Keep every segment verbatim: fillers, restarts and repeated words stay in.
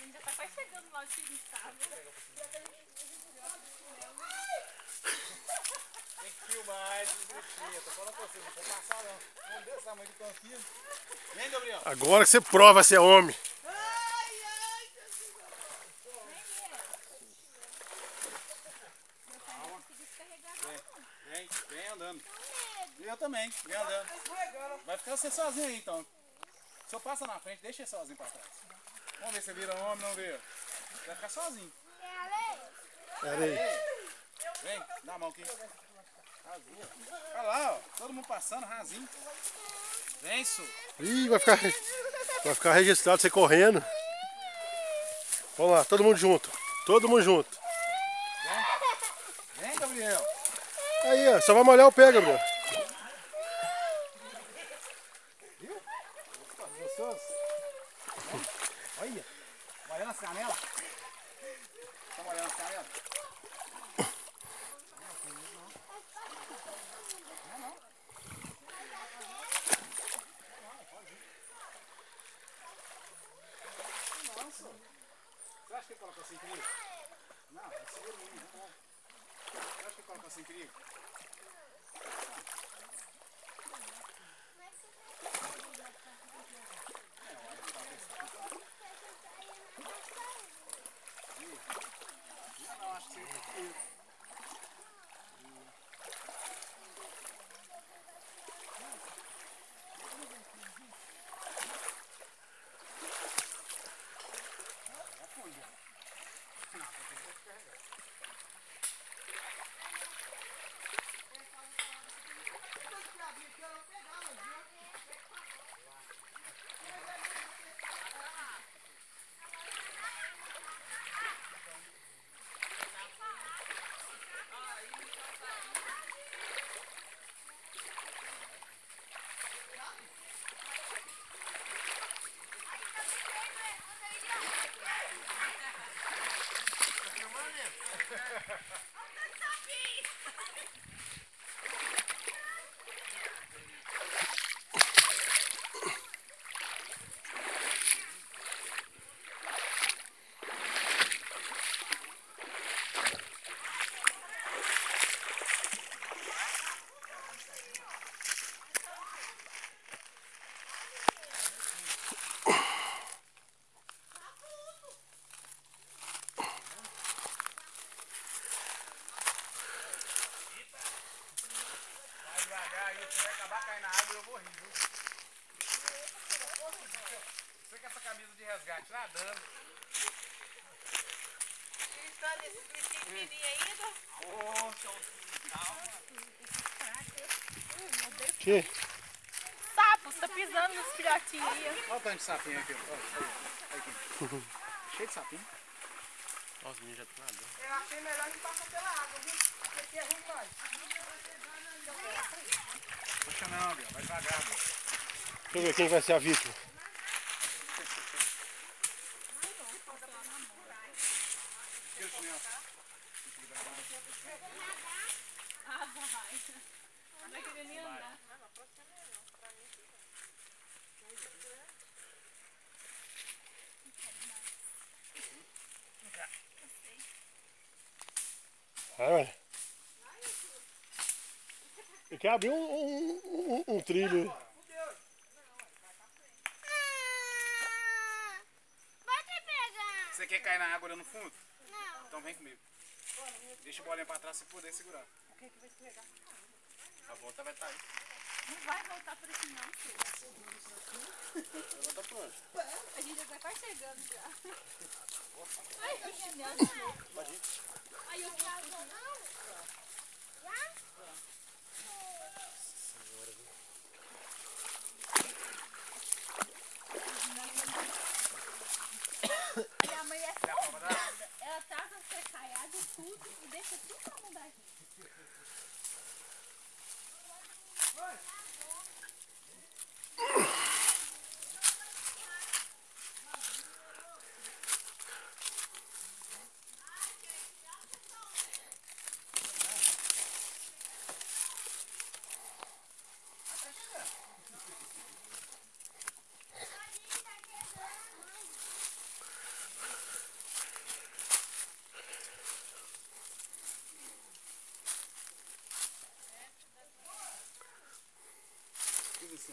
Já tá quase chegando lá onde a gente tava. Tem que filmar esse bichinho. Tô falando pra vocês, não vou passar não. Não deu essa mãe de tanquinho. Vem, Gabriel. Agora que você prova se é homem. Ai, ai, Vem, vem andando. E eu também, vem andando. Vai ficar você sozinho aí então. Se eu passo na frente, deixa ele sozinho pra trás. Vamos ver se vira homem, não vira. Vai ficar sozinho. Pera aí. Vem, dá a mão aqui. Rasinho. Olha lá, ó. Todo mundo passando, rasinho. Vem, Su. Ih, vai ficar, vai ficar registrado você correndo. Vamos lá, todo mundo junto. Todo mundo junto. Vem, vem, Gabriel. Aí, ó, só vai molhar o pé, Gabriel. Viu? Gostoso? Olha, molhando as canelas. Tá molhando as canelas? Nossa. Você acha que ele colocou sem perigo? Não, é seguro mesmo. Você acha que ele colocou sem perigo? Não, acho que você... Você vai acabar caindo na água e eu vou rir, viu? Você com essa camisa de resgate nadando. tá nesse bichinho fininho ainda. Ô, calma. Que? Sapo, você tá pisando nos filhotinhos aí. Olha o tanto de sapinho aqui. Olha, olha aqui. Cheio de sapinho. Nossa, o menino já tá nadando. Eu achei melhor que passar pela água, viu? Porque aqui é ruim mais. Puxa não, Biel. Vai devagar, Biel. Deixa eu ver quem vai ser a vítima. Tira o chinelo. Ah, vai. Não vai querer nem andar. Vai, vai. Tem que abrir um, um, um, um trilho. Pode pegar. Você quer cair na água lá no fundo? Não. Então vem comigo. Deixa o bolinha pra trás se puder segurar. O que que vai escorregar? A volta vai estar aí. Não vai voltar por aqui não, filho. A volta por onde? A gente já tá quase chegando já. Ai, o chinelo de novo. Pode ir. Ai, eu vou. E a mãe é foda. Ela tava secaiada e tudo e deixa tudo na mão da gente.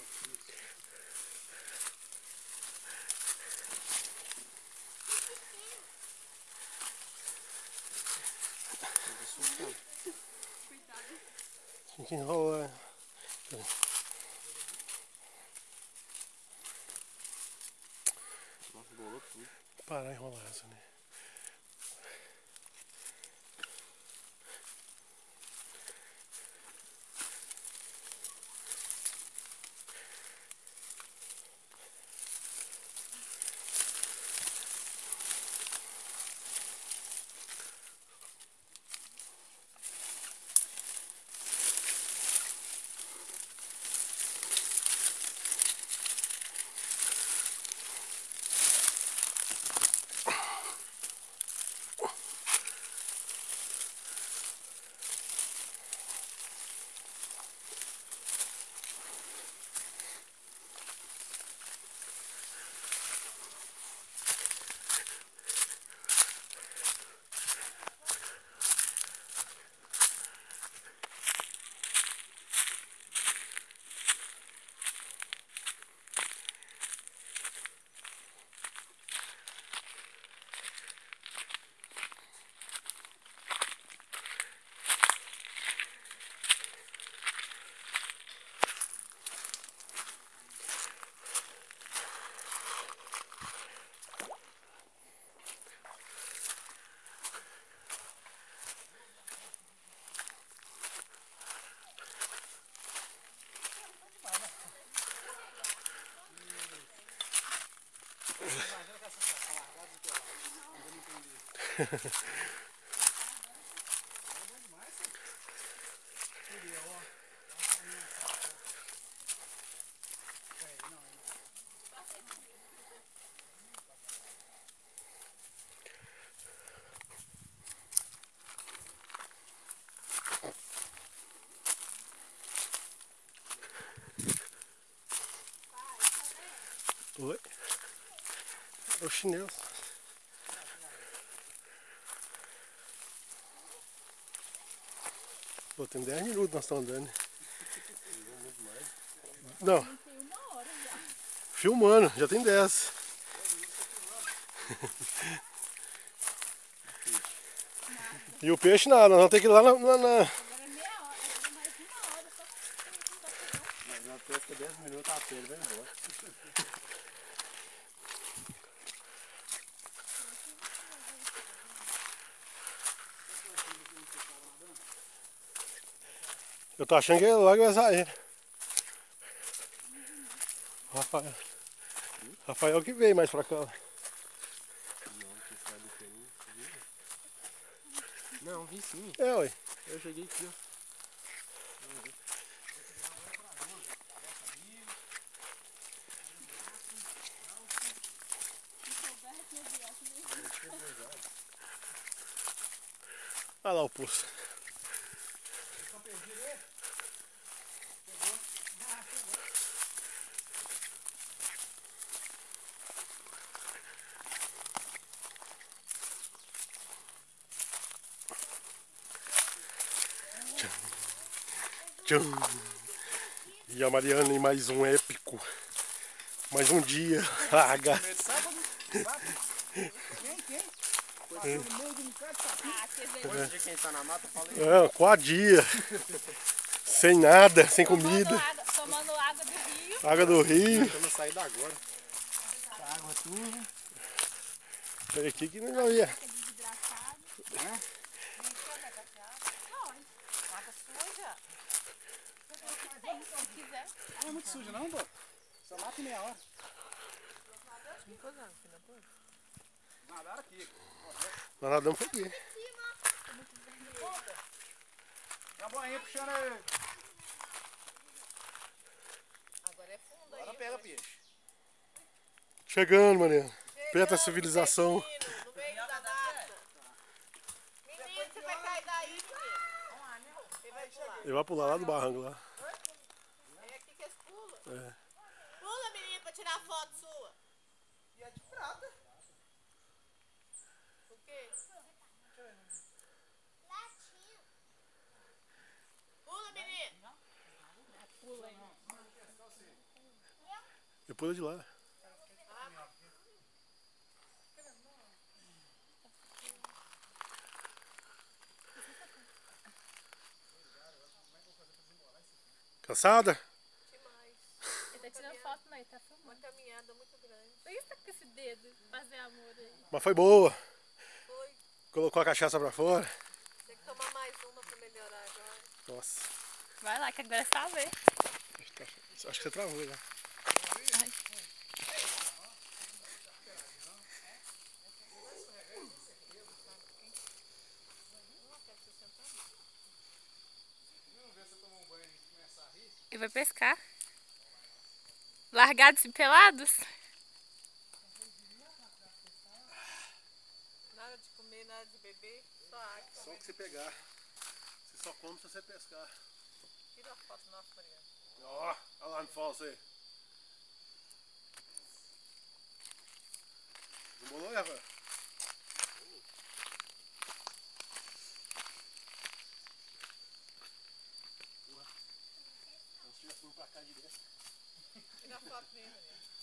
Tem que enrolar. Nossa, bolou tudo. Parar de enrolar essa, né? Oi? É o chinelo. Pô, tem dez minutos nós estamos andando. Não. Tem uma hora já. Filmando, já tem dez. E o peixe nada, nós vamos ter que ir lá na... na, na... Agora é meia hora, agora é mais uma hora só pra... Mas uma pesca dez minutos a pé, ele vai embora. Eu tô achando que ele logo vai sair. Rafael. Rafael que veio mais pra cá. Não, vi sim. É, ué. Eu cheguei aqui, ó. Olha lá o poço. Tchum. E a Mariana em mais um épico. Mais um dia. Larga. Quem? Quem? Passou no meio de um bocado de sapo. Ah, quer dizer, Hoje quem tá na mata, fala aí. É, quatro dias. Sem nada, sem comida. tomando água, tomando água do rio. Água do rio. Estamos saindo agora. Água turva. Olha aqui que não ia. Desidratado. Água suja. Tem, se quiser. Não é muito sujo não, pô. Só mata em meia hora. Nadaram aqui. Nós nadamos foi aqui. Tem uma boinha puxando aí. Agora é fundo Agora pega peixe. Chegando, Mariana. Perto da civilização. No meio da mata. Menino, você vai cair daí, menino. Ele vai pular. Ele vai pular lá do barranco lá. É aqui que eles pulam. É. Pula, menino, pra tirar foto sua. E é de prata. O quê? Pula, menino. Pula aí. pula de lá. Cansada? Demais. Ele tá tirando foto, não, ele tá filmando. Uma caminhada muito grande. Por que você tá com esse dedo? Fazer amor aí. Mas foi boa. Foi. Colocou a cachaça pra fora. Tem que tomar mais uma pra melhorar agora. Nossa. Vai lá, que agora é só ver. Acho que você travou já. E vai pescar. Largados e pelados? Nada de comer, nada de beber, só água. Só o que você pegar. Você só come se você pescar. Tira a foto nossa, Mariana. Ó, olha lá no falso aí. Embolou, Rafa? Não tinha fui pra cá direto. Tira a foto mesmo, Mariana.